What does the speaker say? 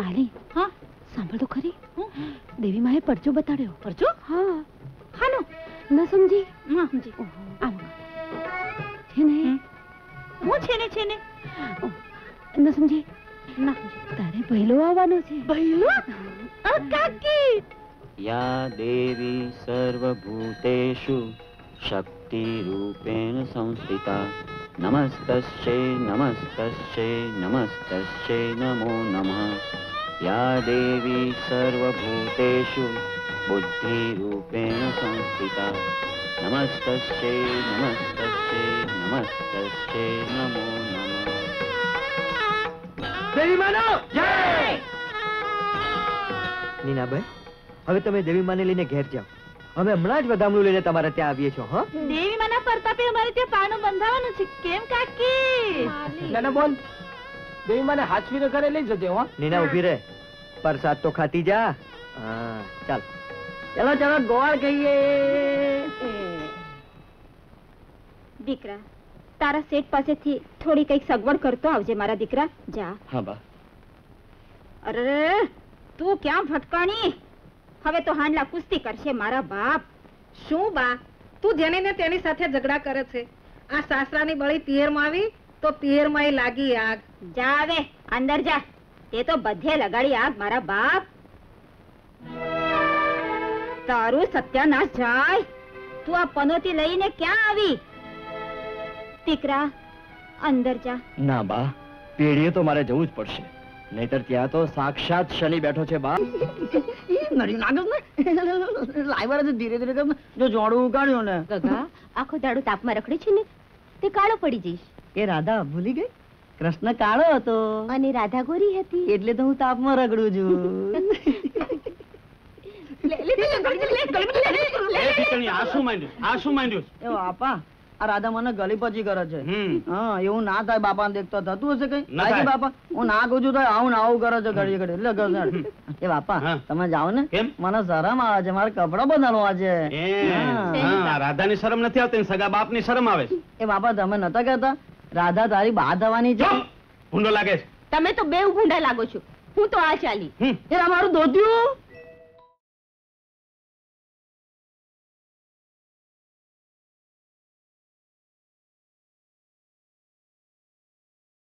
માલી હા સાંભળ તો ખરી દેવી માએ પરચો બતાડ્યો. પરચો? હા. હાનો? ન સમજી? ના સમજી. આમ છે ને હું છે ને ન સમજી? ના સમજી. તારે પહેલો આવવાનો છે. પહેલો? કાકી या देवी सर्वभूतेषु शक्तिरूपेण संस्थिता नमस्तस्यै नमस्तस्यै नमस्तस्यै नमो नमः या देवी सर्वभूतेषु बुद्धिरूपेण संस्थिता नमस्तस्यै नमस्तस्यै नमस्तस्यै नमो नमः देवी मानो जय। નીનાભાઈ, હવે તમે દેવી માને લઈને ઘેર જાઓ. અમે હમણાં જ વધામણું લઈને તમારે ત્યાં આવીએ છો. હા, દેવી માના પ્રતાપે અમારે ત્યાં પાનું બંધાવાનું છે. કેમ કાકી? ના બોલ, દેવી માને હાચવીને ઘરે લઈ જજે. હો નીના ઉભી રહે, પ્રસાદ તો ખાતી જા. હા ચાલ. ચલો ચલો ગોળ કહીએ. દીકરા, તારા શેઠ પાસેથી થોડી કઈક સગવડ કરતો આવજે મારા દીકરા. જા. હા બા. અરે તું ક્યાં ભટકાણી? હવે તો હાંડલા કુસ્તી કરશે મારા બાપ. શું બા, તું જેને ને તેની સાથે ઝઘડા કરે છે? આ સાસરાની બળી પિયરમાં આવી તો પિયરમાં લાગી આગ. જા હવે અંદર જા. તે તો બધે લગાડી આગ મારા બાપ. તારું સત્યાનાશ જાય. તું આ પનોતી લઈને ક્યાં આવી? દીકરા અંદર જા. ના બા, પેઢીએ તો મારે જવું જ પડશે, નહીતર ત્યાં તો સાક્ષાત શનિ બેઠો છે. બા નરી નાગસ ને લાઈવર ધીરે ધીરે કર, જો જોડું ઉગાડ્યું ને. ગગા, આખો દાડો તાપમાં રખડે છે ને, તે કાળો પડી જઈશ. એ રાધા ભૂલી ગઈ? કૃષ્ણ કાળો હતો અને રાધા ગોરી હતી. એટલે તો હું તાપમાં રગડું છું. એ બાપા, આ રાધા મને ગલી પછી કરે છે. હા, એવું ના થાય. બાપા ને દેખતો થતું હશે કઈ? બાપા હું ના કહું છું તો આવું આવું કરે છે ઘડી ઘડી. એટલે એ બાપા તમે જાઓ ને, મને શરમ આવે છે. મારે કપડા બદલવા છે. રાધાની શરમ નથી આવતી, સગા બાપ ની શરમ આવે છે. એ બાપા તમે નતા કહેતા રાધા તારી બા થવાની છે? ભૂંડો લાગે છે. તમે તો બે ભૂંડા લાગો છો. હું તો આ ચાલી. એ અમારું ધોતિયું